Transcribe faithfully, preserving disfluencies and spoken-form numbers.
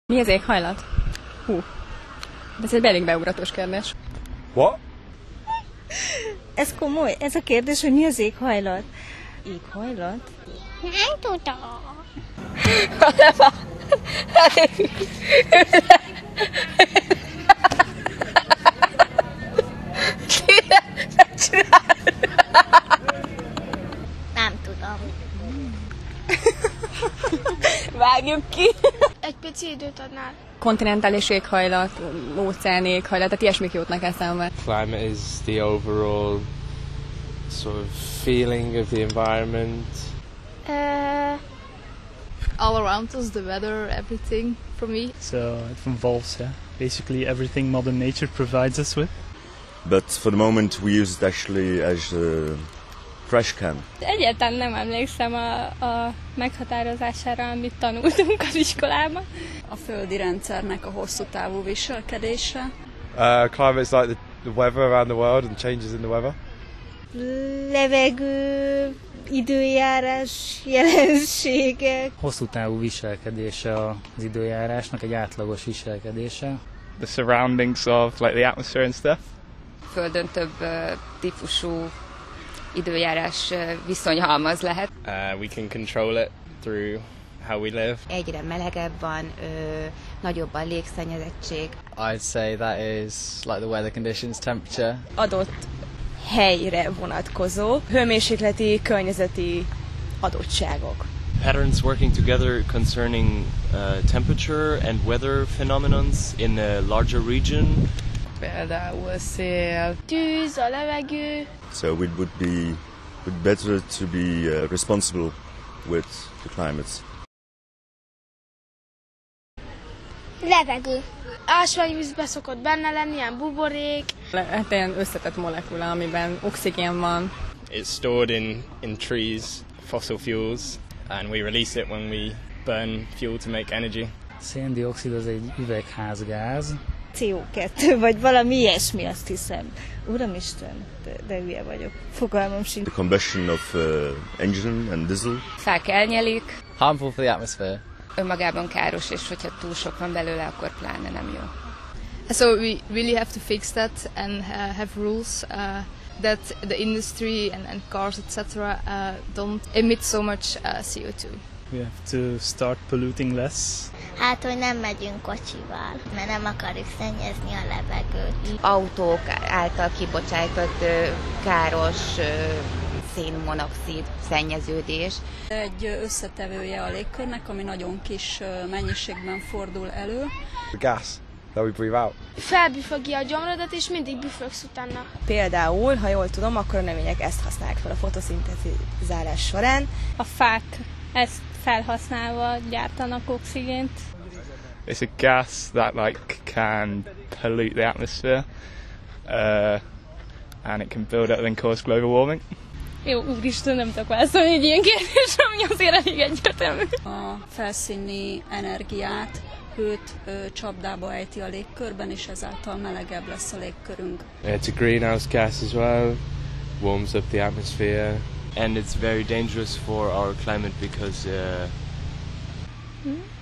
Mi az éghajlat? Hú, ez egy elég beugratos kérdés. What? Ez komoly? Ez a kérdés, hogy mi az éghajlat? Éghajlat? Nem tudom. Nem tudom. Vágjuk ki! Egy pici időt adnál. Kontinentális éghajlat, óceáni éghajlat, tehát ilyesmik jutnak eszembe. Climate is the overall sort of feeling of the environment. Uh, All around us, the weather, everything for me. So it involves yeah, basically everything Mother Nature provides us with. But for the moment we use it actually as a trash can. Egyáltalán nem emlékszem a, a meghatározására, amit tanultunk az iskolában. A földi rendszernek a hosszú távú viselkedése. Uh, climate is like the, the weather around the world and changes in the weather. Levegő, időjárás, jelenségek. Hosszú távú viselkedése az időjárásnak, egy átlagos viselkedése. The surroundings of like the atmosphere and stuff. Földön több uh, típusú időjárás uh, viszonyhalmaz lehet. Uh, we can control it through how we live. Egyre melegebb van, ö, nagyobb a légszennyezettség. I'd say that is like the weather conditions, temperature. Adott helyre vonatkozó hőmérsékleti, környezeti adottságok. Patterns working together concerning uh, temperature and weather phenomenons in a larger region. Például a szél, tűz, a levegő. So it would be would better to be uh, responsible with the climate. Levegő. Ásványvízbe szokott benne lenni, ilyen buborék. Hát ilyen összetett molekula, amiben oxigén van. It's stored in, in trees, fossil fuels, and we release it when we burn fuel to make energy. Szén-dioxid az egy üvegházgáz. cé o kettő, vagy valami ilyesmi, azt hiszem. Uramisten, de, de hülye vagyok. Fogalmam sincs. The combustion of uh, engine and diesel. Fák elnyelik. Harmful for the atmosphere. Önmagában káros, és hogyha túl sok van belőle, akkor pláne nem jó. So we really have to fix that and uh, have rules uh, that the industry and, and cars, et cetera uh, don't emit so much uh, C O two. We have to start polluting less. Hát, hogy nem megyünk kocsival, mert nem akarjuk szennyezni a levegőt. Autók által kibocsájtott ö, káros ö, szénmonoxid szennyeződés. Egy összetevője a légkörnek, ami nagyon kis mennyiségben fordul elő. The gas that we breathe out. Felbüfögi a gyomrodat, és mindig büfögsz utána. Például, ha jól tudom, akkor a növények ezt használják fel a fotoszintetizálás során. A fák ezt felhasználva gyártanak oxigént. It's a gas that like can pollute the atmosphere, uh, and it can build up and cause global warming. Jó, úristen, nem tudok válaszolni egy ilyen kérdésre, ami azért elég egyértelmű. A felszíni energiát, hőt ö, csapdába ejti a légkörben, és ezáltal melegebb lesz a légkörünk. It's a greenhouse gas as well, warms up the atmosphere. And it's very dangerous for our climate because uh, Hmm?